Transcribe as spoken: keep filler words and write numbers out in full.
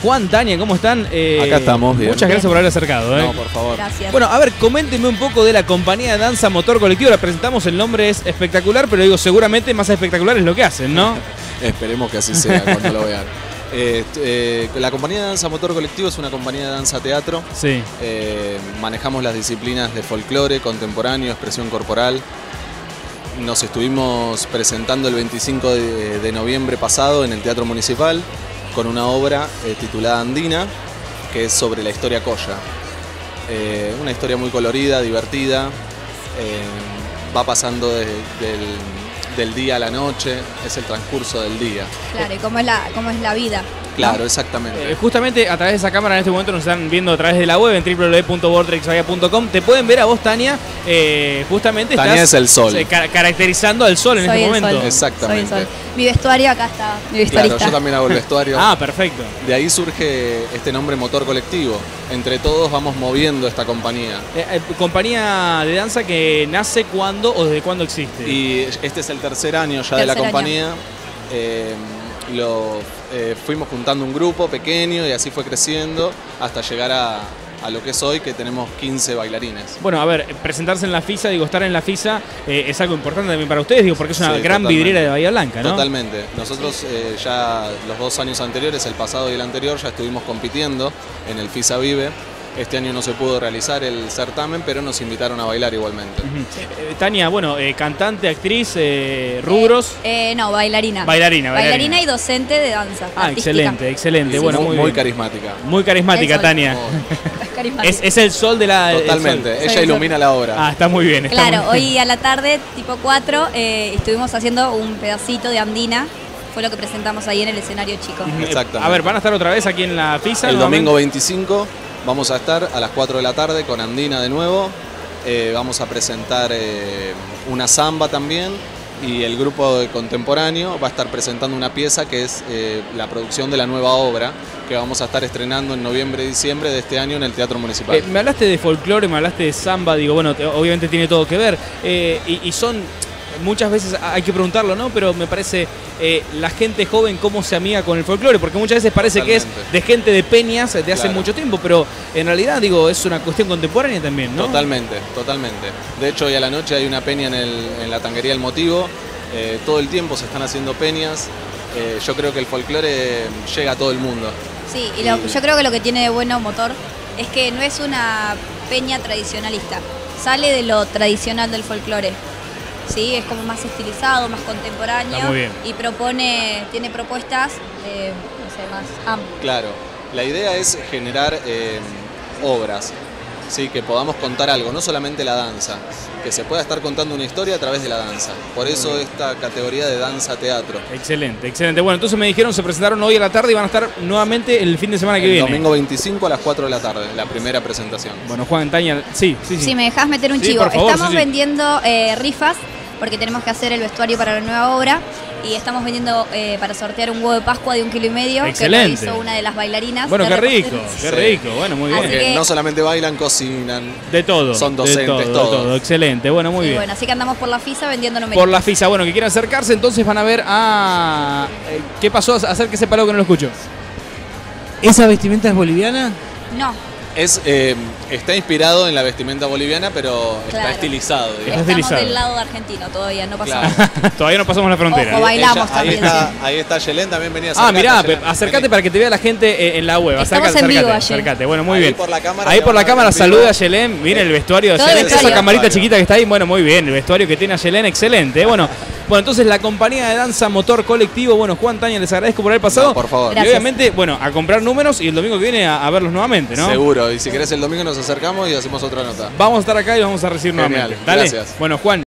Juan, Tania, ¿cómo están? Eh, Acá estamos, bien. Muchas gracias por haber acercado. ¿eh? No, por favor. Gracias. Bueno, a ver, coméntenme un poco de la compañía de danza Motor Colectivo. La presentamos, el nombre es espectacular, pero digo, seguramente más espectacular es lo que hacen, ¿no? Esperemos que así sea cuando lo vean. Eh, eh, la compañía de danza Motor Colectivo es una compañía de danza teatro. Sí. Eh, manejamos las disciplinas de folclore, contemporáneo, expresión corporal. Nos estuvimos presentando el veinticinco de, de noviembre pasado en el Teatro Municipal con una obra eh, titulada Andina, que es sobre la historia Colla. Eh, una historia muy colorida, divertida, eh, va pasando de, del, del día a la noche, es el transcurso del día. Claro, y cómo es la, cómo es la vida. Claro, ¿no? exactamente. Eh, justamente a través de esa cámara en este momento nos están viendo a través de la web en w w w punto vortex bahía punto com. Te pueden ver a vos, Tania, eh, justamente Tania estás es el sol. eh, ca caracterizando al sol en Soy este el momento. sol. Exactamente. Soy el sol. Mi vestuario acá está, mi Claro, vestuarista. yo también hago el vestuario. Ah, perfecto. De ahí surge este nombre Motor Colectivo. Entre todos vamos moviendo esta compañía. Eh, eh, compañía de danza que nace cuándo o desde cuándo existe. Y este es el tercer año ya de la Tercer año. compañía. Eh, lo, eh, fuimos juntando un grupo pequeño y así fue creciendo hasta llegar a, a lo que es hoy, que tenemos quince bailarines. Bueno, a ver, presentarse en la FISA, digo, estar en la FISA eh, es algo importante también para ustedes, digo, porque es una Sí, gran totalmente. vidriera de Bahía Blanca, ¿no? Totalmente. Nosotros eh, ya los dos años anteriores, el pasado y el anterior, ya estuvimos compitiendo en el FISA Vive. Este año no se pudo realizar el certamen, pero nos invitaron a bailar igualmente. Uh-huh. eh, Tania, bueno, eh, cantante, actriz, eh, rubros. Eh, eh, no, bailarina. Bailarina, bailarina. Bailarina y docente de danza. Ah, artística. excelente, excelente. Sí, bueno, muy, muy, muy bien. carismática. Muy carismática, El sol. Tania. Es carismática. Es, es el sol de la... el Totalmente. sol. Ella Soy ilumina la obra. Ah, está muy bien. Está Claro, muy bien. hoy a la tarde, tipo cuatro, eh, estuvimos haciendo un pedacito de Andina. Fue lo que presentamos ahí en el escenario chico. Uh-huh. Exactamente. A ver, ¿van a estar otra vez aquí en la FISA? El nuevamente? domingo veinticinco vamos a estar a las cuatro de la tarde con Andina de nuevo. Eh, vamos a presentar eh, una samba también y el grupo de contemporáneo va a estar presentando una pieza que es eh, la producción de la nueva obra que vamos a estar estrenando en noviembre y diciembre de este año en el Teatro Municipal. Eh, me hablaste de folclore, me hablaste de samba, digo, bueno, te- obviamente tiene todo que ver. Eh, y, y son, muchas veces hay que preguntarlo, ¿no? Pero me parece, eh, la gente joven cómo se amiga con el folclore, porque muchas veces parece Totalmente. que es de gente de peñas de hace Claro. mucho tiempo, pero en realidad, digo, es una cuestión contemporánea también, ¿no? Totalmente, totalmente. De hecho, hoy a la noche hay una peña en, el, en la tanguería El Motivo. Eh, todo el tiempo se están haciendo peñas. Eh, yo creo que el folclore llega a todo el mundo. Sí, y lo- yo creo que lo que tiene de bueno Motor es que no es una peña tradicionalista. Sale de lo tradicional del folclore. Sí, es como más estilizado, más contemporáneo. Está muy bien. Y propone, tiene propuestas eh, no sé, más amplias. Claro, la idea es generar eh, obras, ¿sí? Que podamos contar algo, no solamente la danza, que se pueda estar contando una historia a través de la danza. Por eso esta categoría de danza-teatro. Excelente, excelente. Bueno, entonces me dijeron, se presentaron hoy a la tarde y van a estar nuevamente el fin de semana que El viene. domingo veinticinco a las cuatro de la tarde, la primera presentación. Bueno, Juan, Tania, sí, sí, sí. Si me dejas meter un Sí, chivo, por favor, estamos sí, sí. vendiendo eh, rifas porque tenemos que hacer el vestuario para la nueva obra y estamos vendiendo eh, para sortear un huevo de Pascua de un kilo y medio Excelente. que lo hizo una de las bailarinas. Bueno, de qué repostería. rico, qué Sí. rico. Bueno, muy Así bien. Porque que- no solamente bailan, cocinan. De todo. Son de docentes, todo, de todo. todo. Excelente, bueno, muy Y bien. bueno, así que andamos por la FISA vendiendo numeritos. Por la FISA, bueno, que quieran acercarse, entonces van a ver a... eh, ¿Qué pasó? Acérquese para lo que no lo escucho. ¿Esa vestimenta es boliviana? No, Es, eh, está inspirado en la vestimenta boliviana, pero Claro. está estilizado, digamos. Está estamos estilizado. del lado de argentino todavía, no pasamos. Claro. Todavía no pasamos la frontera. Ojo, bailamos Ella- ahí también, está, sí. ahí está Yelén, también venía Ah, mirá, pe- acércate para que te vea la gente eh, en la web. Estamos Acércate, en vivo acércate, allí. acércate. Bueno, muy Ahí bien. por la cámara Ahí te por la vamos a cámara ver en saluda vivo. a Yelén. Miren el vestuario de Todo el Yelén. Esa vestuario. camarita chiquita que está ahí, bueno, muy bien. El vestuario que tiene a Yelén, excelente. Bueno, bueno, entonces la compañía de danza Motor Colectivo. Bueno, Juan, Tania, les agradezco por haber pasado. No, por favor. Y Gracias. obviamente, bueno, a comprar números y el domingo que viene a, a verlos nuevamente, ¿no? Seguro, y si querés el domingo nos acercamos y hacemos otra nota. Vamos a estar acá y los vamos a recibir Genial, nuevamente. Dale. gracias. Bueno, Juan.